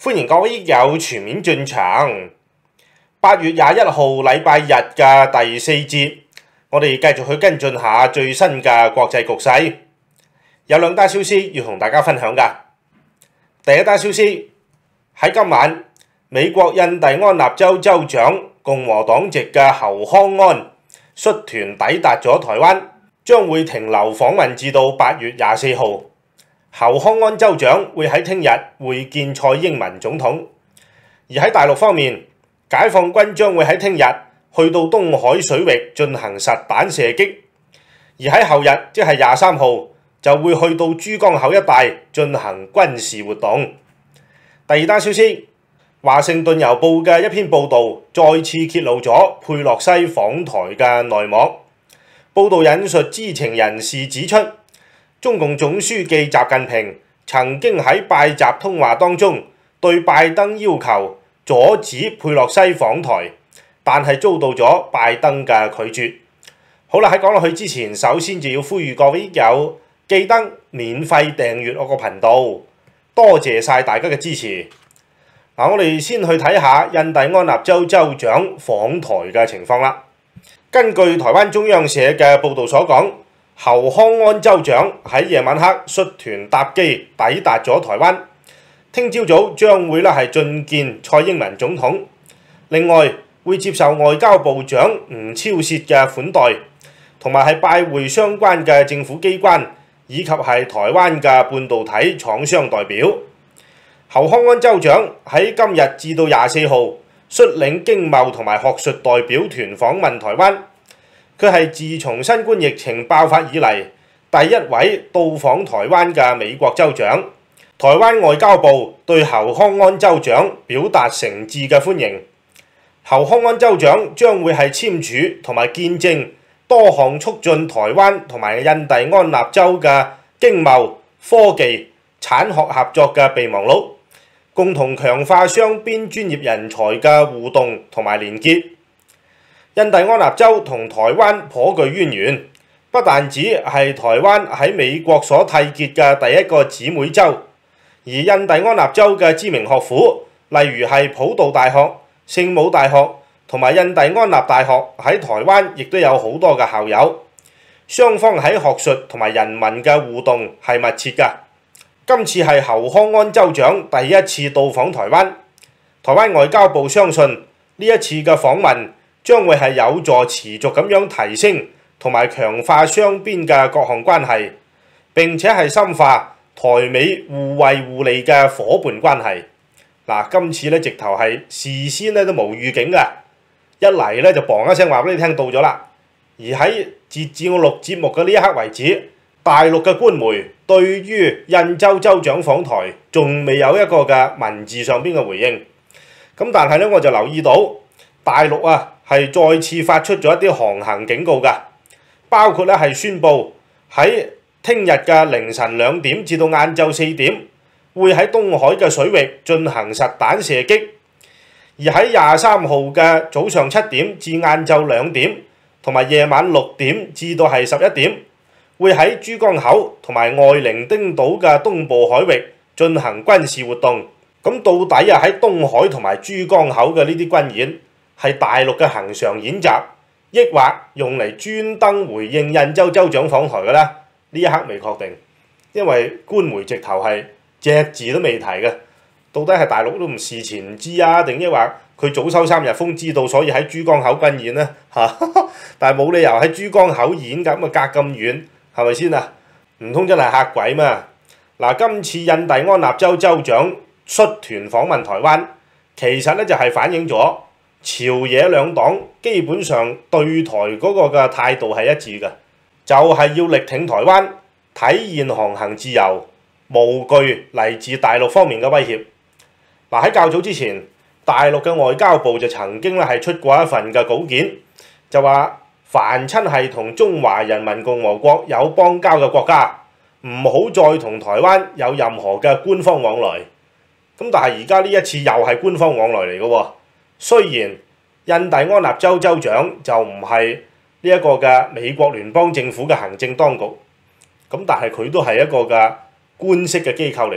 歡迎各位益友全面進場。8月21號禮拜日嘅第4節，我哋繼續去跟進下最新嘅國際局勢。有兩單消息要同大家分享㗎。第一單消息喺今晚，美國印第安納州州長共和黨籍嘅侯康安率團抵達咗台灣，將會停留訪問至到8月24號。侯康安州長會喺聽日會見蔡英文總統，而喺大陸方面，解放軍將會喺聽日去到東海水域進行實彈射擊，而喺後日即係23號就會去到珠江口一帶進行軍事活動。第二單消息，華盛頓郵報嘅一篇報導再次揭露咗佩洛西訪台嘅內幕。報導引述知情人士指出，中共總書記習近平曾經喺拜習通話當中對拜登要求阻止佩洛西訪台，但係遭到咗拜登嘅拒絕。好啦，喺講落去之前，首先就要呼籲各位益友記得免費訂閱我個頻道，多謝晒大家嘅支持。嗱，我哋先去睇下印第安納州州長訪台嘅情況啦。根據台灣中央社嘅報導所講，侯康安州長喺夜晚黑率團搭機抵達咗台灣，聽朝早將會係覲見蔡英文總統，另外會接受外交部長吳釗燮嘅款待，同埋係拜會相關嘅政府機關以及係台灣嘅半導體廠商代表。侯康安州長喺今日至到24號率領經貿同埋學術代表團訪問台灣。佢係自從新冠疫情爆發以嚟第一位到訪台灣嘅美國州長。台灣外交部對侯康安州長表達誠摯嘅歡迎。侯康安州長將會係簽署同埋見證多項促進台灣同埋印第安納州嘅經貿、科技、產學合作嘅備忘錄，共同強化雙邊專業人才嘅互動同埋連結。印第安納州同台灣頗具淵源，不但止係台灣喺美國所締結嘅第一個姊妹州，而印第安納州嘅知名學府，例如係普渡大學、聖母大學同埋印第安納大學喺台灣亦都有好多嘅校友，雙方喺學術同埋人文嘅互動係密切㗎。今次係侯康安州長第一次到訪台灣，台灣外交部相信呢一次嘅訪問將會係有助持續咁樣提升同埋強化雙邊嘅各項關係，並且係深化台美互惠互利嘅伙伴關係。嗱，今次咧直頭係事先咧都冇預警㗎，一嚟咧就砰一聲話俾你聽到咗啦。而喺截至我錄節目嘅呢一刻為止，大陸嘅官媒對於印州州長訪台仲未有一個嘅文字上邊嘅回應。咁但係咧我就留意到大陸係再次發出咗一啲航行警告㗎，包括咧係宣布喺聽日嘅凌晨2點至到晏晝4點，會喺東海嘅水域進行實彈射擊；而喺23號嘅早上7點至晏晝2點，同埋夜晚6點至到係11點，會喺珠江口同埋外伶仃島嘅東部海域進行軍事活動。咁到底喺東海同埋珠江口嘅呢啲軍演係大陸嘅恆常演習，抑或用嚟專登回應印州州長訪台嘅呢？呢一刻未確定，因為官媒直頭係隻字都未提嘅。到底係大陸都唔事前唔知啊，定抑或佢早收3日風知道，所以喺珠江口軍演呢？但係冇理由喺珠江口演㗎，咁啊隔咁遠，係咪先啊？唔通真係嚇鬼咩？嗱，今次印第安納州州長率團訪問台灣，其實咧就係反映咗朝野兩黨基本上對台嗰個嘅態度係一致嘅，就係要力挺台灣，體現航行自由，無懼嚟自大陸方面嘅威脅。嗱，喺較早之前，大陸嘅外交部就曾經咧係出過一份嘅稿件，就話凡親係同中華人民共和國有邦交嘅國家，唔好再同台灣有任何嘅官方往來。咁但係而家呢一次又係官方往來嚟嘅喎。雖然印第安納州州長就唔係呢一個嘅美國聯邦政府嘅行政當局，咁但係佢都係一個嘅官式嘅機構嚟㗎嘛，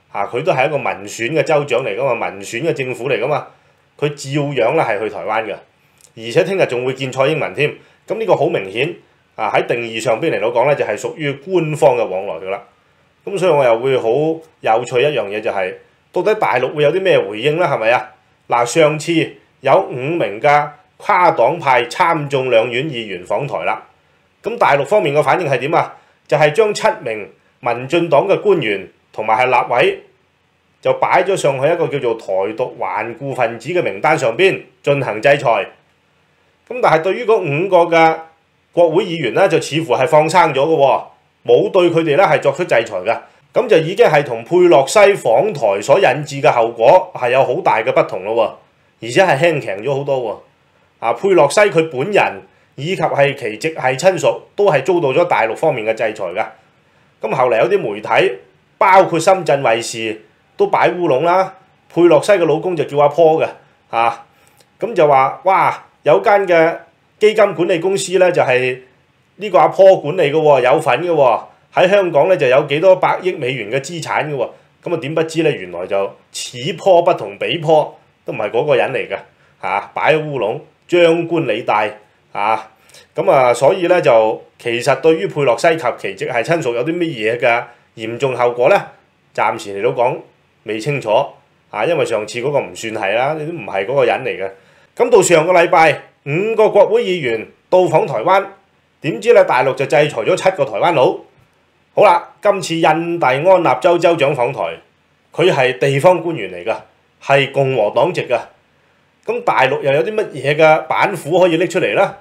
佢都係一個民選嘅州長嚟噶嘛，民選嘅政府嚟噶嘛，佢照樣咧係去台灣嘅，而且聽日仲會見蔡英文添。咁呢個好明顯喺定義上邊嚟到講咧，就係屬於官方嘅往來噶啦。咁所以我又會好有趣一樣嘢就係，到底大陸會有啲咩回應咧？係咪啊？嗱，上次有5名嘅跨黨派參眾兩院議員訪台啦，咁大陸方面嘅反應係點啊？就係將7名民進黨嘅官員同埋係立委就擺咗上去一個叫做台獨頑固分子嘅名單上邊進行制裁。咁但係對於嗰5個嘅國會議員咧，就似乎係放生咗嘅喎，冇對佢哋咧係作出制裁嘅。咁就已經係同佩洛西訪台所引致嘅後果係有好大嘅不同咯喎，而且係輕強咗好多喎。佩洛西佢本人以及係其直系親屬都係遭到咗大陸方面嘅制裁嘅。咁後嚟有啲媒體，包括深圳衛視都擺烏龍啦。佩洛西嘅老公就叫阿坡嘅，咁就話哇，有間嘅基金管理公司咧就係呢個阿坡管理嘅喎，有份嘅喎。喺香港咧就有幾多百億美元嘅資產嘅喎，咁啊點不知咧，原來就此坡不同彼坡，都唔係嗰個人嚟嘅，擺咗烏龍，張冠李戴所以咧就其實對於佩洛西及其直系親屬有啲乜嘢嘅嚴重後果咧，暫時嚟到講未清楚，因為上次嗰個唔算係啦，你都唔係嗰個人嚟嘅。咁到上個禮拜5個國會議員到訪台灣，點知咧大陸就制裁咗7個台灣佬。好啦，今次印第安納州州長訪台，佢係地方官員嚟㗎，係共和黨籍㗎。咁大陸又有啲乜嘢嘅板斧可以拎出嚟咧？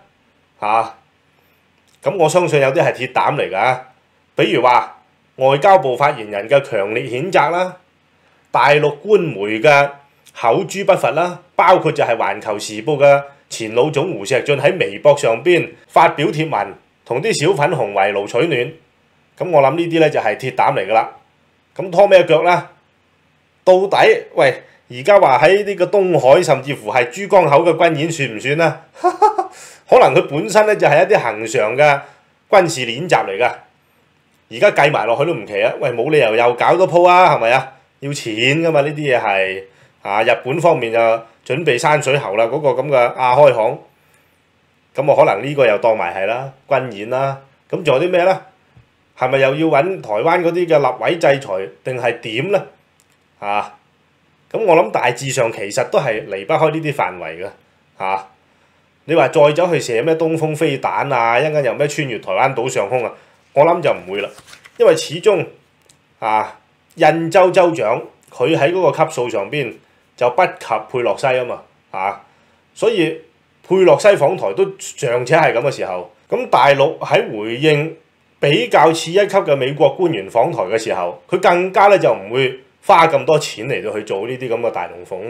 咁我相信有啲係鐵膽嚟㗎。比如話外交部發言人嘅強烈譴責啦，大陸官媒嘅口誅筆伐啦，包括就係《環球時報》嘅前老總胡錫進喺微博上邊發表貼文，同啲小粉紅圍爐取暖。咁我諗呢啲咧就係鐵膽嚟㗎啦。咁拖咩腳啦？到底喂，而家話喺呢個東海甚至乎係珠江口嘅軍演算唔算啊？可能佢本身咧就係一啲恆常嘅軍事練習嚟㗎。而家計埋落去都唔奇啊！喂，冇理由又搞多鋪啊，係咪啊？要錢㗎嘛，呢啲嘢係日本方面就準備山水喉啦，嗰個咁嘅亞開行。咁可能呢個又當埋係啦，軍演啦。咁仲有啲咩咧？係咪又要揾台灣嗰啲嘅立委制裁定係點咧？咁我諗大致上其實都係離不開呢啲範圍嘅。你話再走去射咩東風飛彈啊，一陣間又咩穿越台灣島上空啊？我諗就唔會啦，因為始終印州州長佢喺嗰個級數上邊就不及佩洛西啊嘛，所以佩洛西訪台都尚且係咁嘅時候，咁大陸喺回應比較次一級嘅美國官員訪台嘅時候，佢更加咧就唔會花咁多錢嚟到去做呢啲咁嘅大龍鳳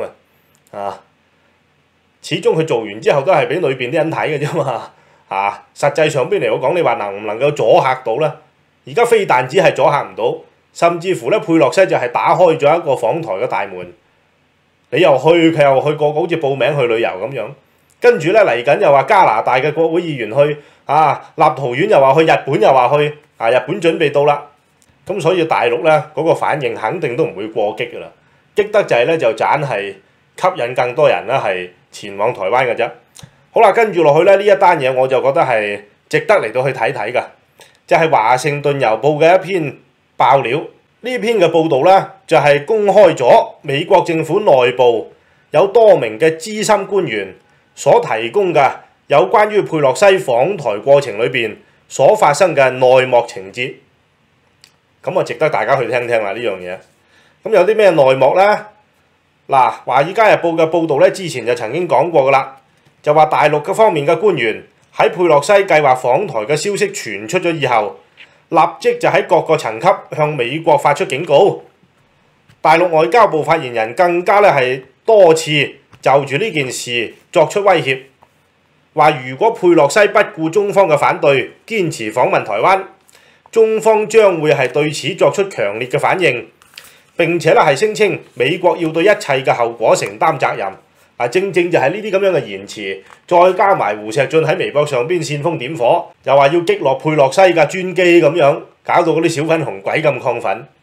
始終佢做完之後都係俾裏邊啲人睇嘅啫嘛，實際上邊嚟講，你話能唔能夠阻嚇到咧？而家非但只係阻嚇唔到，甚至乎咧佩洛西就係打開咗一個訪台嘅大門，你又去佢又去，個個好似報名去旅遊咁樣，跟住咧嚟緊又話加拿大嘅國會議員去，立陶宛又話去，日本又話去，日本準備到啦，咁所以大陸咧嗰個反應肯定都唔會過激㗎啦，激得就係咧就盞係吸引更多人啦係前往台灣嘅啫。好啦，跟住落去咧呢一單嘢我就覺得係值得嚟到去睇睇㗎，就係華盛頓郵報嘅一篇爆料。呢篇嘅報導咧就係公開咗美國政府內部有多名嘅資深官員所提供嘅有關於佩洛西訪台過程裏邊所發生嘅內幕情節，咁啊值得大家去聽聽啦呢樣嘢。咁有啲咩內幕咧？嗱，《華爾街日報》嘅報導咧之前就曾經講過㗎啦，就話大陸嘅方面嘅官員喺佩洛西計劃訪台嘅消息傳出咗以後，立即就喺各個層級向美國發出警告。大陸外交部發言人更加咧係多次就住呢件事作出威脅，話如果佩洛西不顧中方嘅反對，堅持訪問台灣，中方將會係對此作出強烈嘅反應。並且咧係聲稱美國要對一切嘅後果承擔責任。正正就係呢啲咁樣嘅言辭，再加埋胡錫進喺微博上邊煽風點火，又話要擊落佩洛西嘅專機咁樣，搞到嗰啲小粉紅鬼咁亢奮。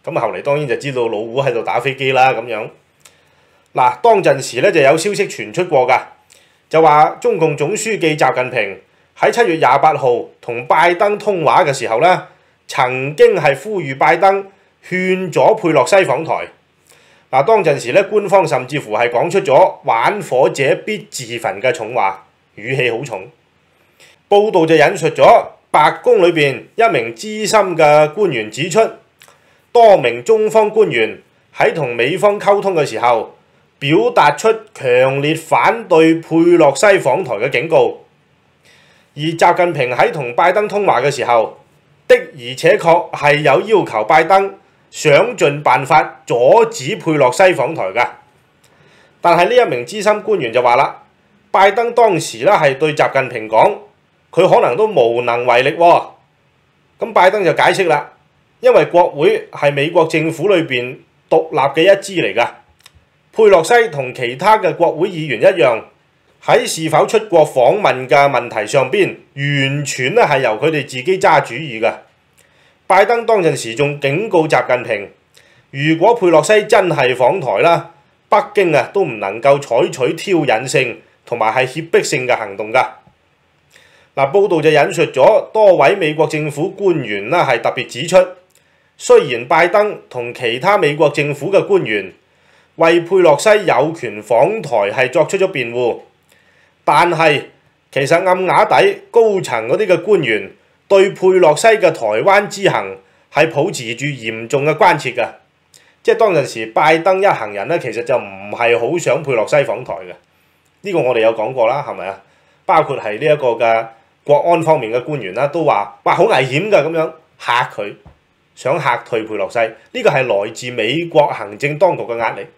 咁後嚟當然就知道老胡喺度打飛機啦咁樣。嗱，當陣時咧就有消息傳出過㗎，就話中共總書記習近平喺7月28號同拜登通話嘅時候咧，曾經係呼籲拜登勸咗佩洛西訪台。嗱，當陣時咧，官方甚至乎係講出咗玩火者必自焚嘅重話，語氣好重。報道就引述咗白宮裏邊一名資深嘅官員指出，多名中方官員喺同美方溝通嘅時候，表達出強烈反對佩洛西訪台嘅警告。而習近平喺同拜登通話嘅時候，的而且確係有要求拜登想盡辦法阻止佩洛西訪台㗎。但係呢一名資深官員就話啦，拜登當時咧係對習近平講，佢可能都無能為力喎。咁拜登就解釋啦，因為國會係美國政府裏邊獨立嘅一支嚟㗎。佩洛西同其他嘅國會議員一樣，喺是否出國訪問嘅問題上邊，完全咧係由佢哋自己揸主意㗎。拜登當陣時仲警告習近平，如果佩洛西真係訪台啦，北京啊都唔能夠採取挑釁性同埋係脅迫性嘅行動㗎。嗱，報道就引述咗多位美國政府官員啦，係特別指出，雖然拜登同其他美國政府嘅官員為佩洛西有權訪台係作出咗辯護，但係其實暗啞底高層嗰啲嘅官員對佩洛西嘅台灣之行係抱持住嚴重嘅關切㗎。即係當陣時拜登一行人咧，其實就唔係好想佩洛西訪台嘅。呢個我哋有講過啦，係咪啊？包括係呢一個嘅國安方面嘅官員啦，都話哇好危險㗎，咁樣嚇佢，想嚇退佩洛西。呢個係來自美國行政當局嘅壓力。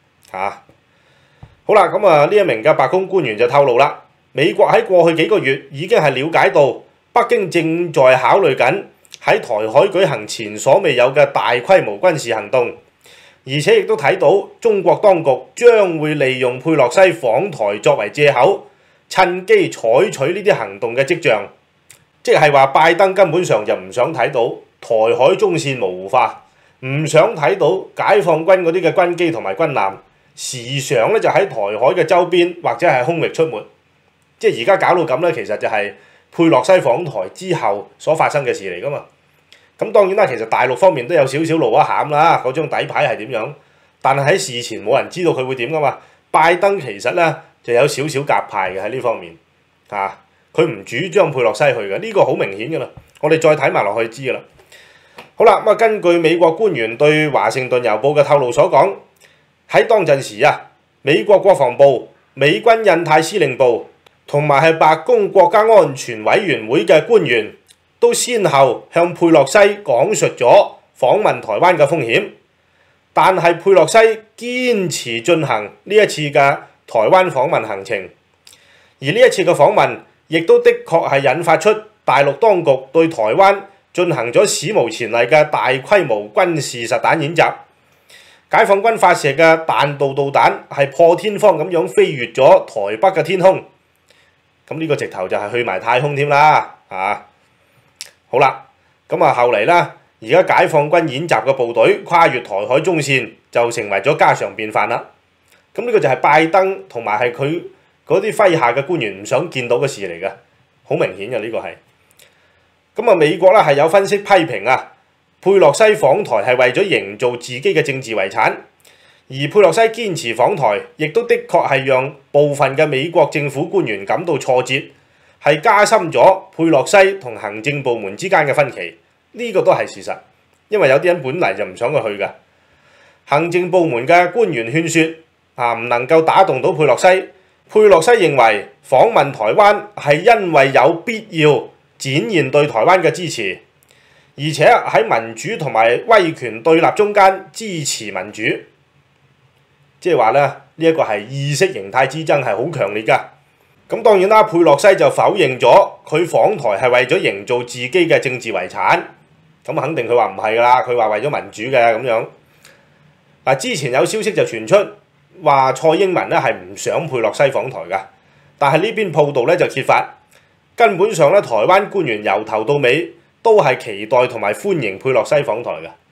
好啦，咁呢一名嘅白宮官員就透露啦，美國喺過去幾個月已經係了解到北京正在考慮緊喺台海舉行前所未有嘅大規模軍事行動，而且亦都睇到中國當局將會利用佩洛西訪台作為藉口，趁機採取呢啲行動嘅跡象。即係話拜登根本上就唔想睇到台海中線模糊化，唔想睇到解放軍嗰啲嘅軍機同埋軍艦時常咧就喺台海嘅周邊或者係空域出沒。即係而家搞到咁咧，其實就係佩洛西訪台之後所發生嘅事嚟㗎嘛。咁當然啦，其實大陸方面都有少少露一餡啦，嗰張底牌係點樣？但係喺事前冇人知道佢會點㗎嘛。拜登其實咧就有少少鴿派嘅喺呢方面，佢唔主張佩洛西去嘅，呢個好明顯㗎啦。我哋再睇埋落去知㗎啦。好啦，咁根據美國官員對華盛頓郵報嘅透露所講，喺當陣時啊，美國國防部、美軍印太司令部同埋係白宮國家安全委員會嘅官員都先後向佩洛西講述咗訪問台灣嘅風險，但係佩洛西堅持進行呢一次嘅台灣訪問行程，而呢一次嘅訪問亦都的確係引發出大陸當局對台灣進行咗史無前例嘅大規模軍事實彈演習。解放軍發射嘅彈道導彈係破天荒咁樣飛越咗台北嘅天空，咁呢個直頭就係去埋太空添啦。好啦，咁後嚟啦，而家解放軍演習嘅部隊跨越台海中線就成為咗家常便飯啦。咁呢個就係拜登同埋係佢嗰啲麾下嘅官員唔想見到嘅事嚟嘅，好明顯嘅呢個係。咁美國係有分析批評啊，佩洛西訪台係為咗營造自己嘅政治遺產，而佩洛西堅持訪台，亦都的確係讓部分嘅美國政府官員感到挫折，係加深咗佩洛西同行政部門之間嘅分歧。呢個都係事實，因為有啲人本嚟就唔想佢去嘅。行政部門嘅官員勸說唔能夠打動到佩洛西。佩洛西認為訪問台灣係因為有必要展現對台灣嘅支持，而且喺民主同埋威權對立中間支持民主，即係話咧呢一個係意識形態之爭係好強烈㗎。咁當然啦，佩洛西就否認咗佢訪台係為咗營造自己嘅政治遺產，咁肯定佢話唔係㗎啦，佢話為咗民主嘅咁樣。之前有消息就傳出話蔡英文咧係唔想佩洛西訪台㗎，但係呢邊報道咧就揭發，根本上咧台灣官員由頭到尾都係期待同埋歡迎佩洛西訪台嘅。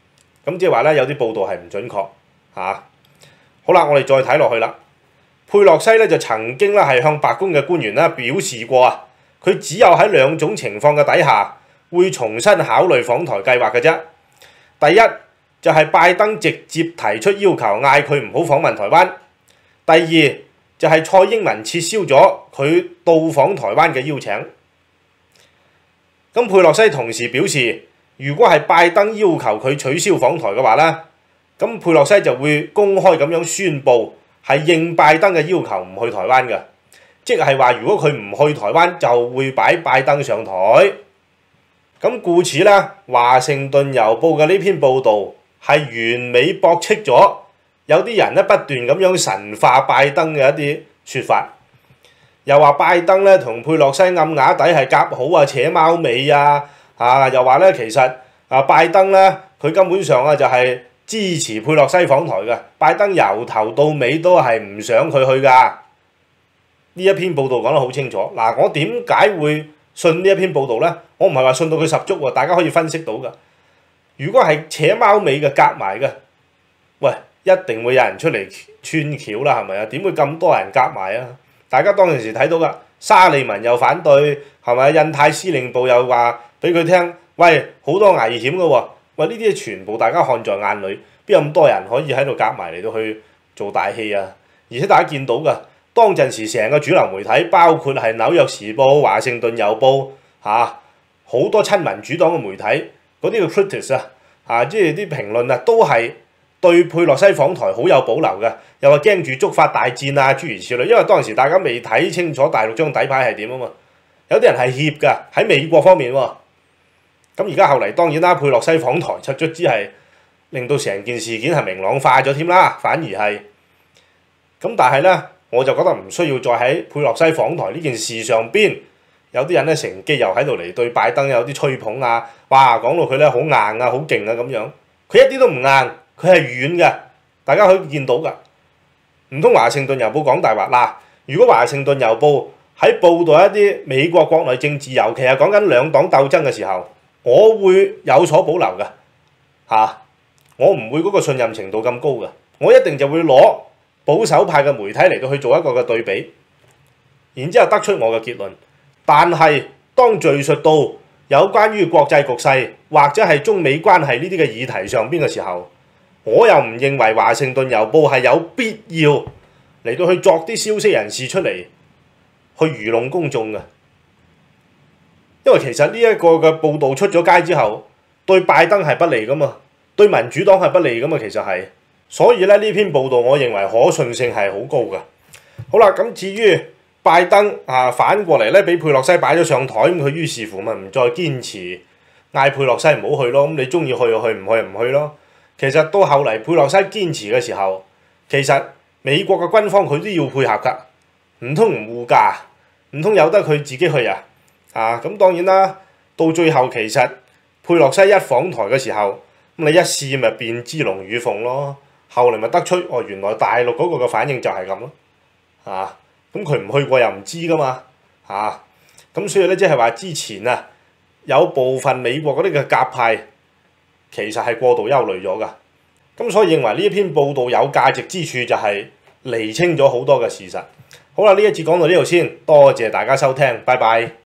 咁即係話咧有啲報道係唔準確嚇。好啦，我哋再睇落去啦。佩洛西咧就曾經咧係向白宮嘅官員咧表示過啊，佢只有喺兩種情況嘅底下會重新考慮訪台計劃嘅啫。第一就係拜登直接提出要求，嗌佢唔好訪問台灣；第二就係蔡英文撤銷咗佢到訪台灣嘅邀請。咁佩洛西同時表示，如果係拜登要求佢取消訪台嘅話咧，咁佩洛西就會公開咁樣宣佈係應拜登嘅要求唔去台灣嘅，即係話如果佢唔去台灣就會擺拜登上台。咁故此咧，《華盛頓郵報》嘅呢篇報導係完美駁斥咗有啲人咧不斷咁樣神化拜登嘅一啲説法，又話拜登咧同佩洛西暗啞底係夾好啊，扯貓尾啊，又話咧其實拜登咧佢根本上啊就係支持佩洛西訪台嘅，拜登由頭到尾都係唔想佢去㗎。呢一篇報導講得好清楚。嗱，我點解會信呢一篇報導咧？我唔係話信到佢十足喎，大家可以分析到㗎。如果係扯貓尾嘅夾埋嘅，喂，一定會有人出嚟穿橋啦，係咪啊？點會咁多人夾埋啊？大家當陣時睇到㗎，沙利文又反對，係咪？印太司令部又話俾佢聽，喂，好多危險㗎喎。喂，呢啲嘢全部大家看在眼裏，邊有咁多人可以喺度夾埋嚟到去做大戲啊？而且大家見到㗎，當陣時成個主流媒體，包括係紐約時報、華盛頓郵報好多親民主黨嘅媒體，嗰啲叫 critics 即係啲評論都係對佩洛西訪台好有保留嘅，又話驚住觸發大戰啊，諸如此類。因為當時大家未睇清楚大陸張底牌係點啊嘛，有啲人係怯㗎喺美國方面喎。咁而家後嚟當然啦，佩洛西訪台出卒之係令到成件事件係明朗化咗添啦，反而係。咁但係咧，我就覺得唔需要再喺佩洛西訪台呢件事上邊。有啲人咧乘機又喺度嚟對拜登有啲吹捧啊，哇講到佢咧好硬啊，好勁啊咁樣，佢一啲都唔硬，佢係軟嘅，大家可以見到㗎。唔通華盛頓郵報講大話嗱？如果華盛頓郵報喺報導一啲美國國內政治，尤其係講緊兩黨鬥爭嘅時候，我會有所保留㗎我唔會嗰個信任程度咁高㗎，我一定就會攞保守派嘅媒體嚟到去做一個嘅對比，然之後得出我嘅結論。但係當敘述到有關於國際局勢或者係中美關係呢啲嘅議題上邊嘅時候，我又唔認為華盛頓郵報係有必要嚟到去作啲消息人士出嚟去愚弄公眾嘅，因為其實呢一個嘅報導出咗街之後，對拜登係不利噶嘛，對民主黨係不利噶嘛，其實係，所以咧呢篇報導我認為可信性係好高嘅。好啦，咁至於拜登反過嚟咧，俾佩洛西擺咗上台，咁佢於是乎咪唔再堅持嗌佩洛西唔好去咯。咁你中意去就去，唔去就唔去咯。其實到後嚟佩洛西堅持嘅時候，其實美國嘅軍方佢都要配合㗎，唔通唔護駕，唔通由得佢自己去啊？咁當然啦，到最後其實佩洛西一訪台嘅時候，咁你一試咪變支龍與鳳咯。後嚟咪得出原來大陸嗰個嘅反應就係咁咯，咁佢唔去過又唔知㗎嘛，咁所以咧即係話之前有部分美國嗰啲嘅鴿派其實係過度憂慮咗㗎，咁所以認為呢一篇報導有價值之處就係釐清咗好多嘅事實。好啦，呢一節講到呢度先，多謝大家收聽，拜拜。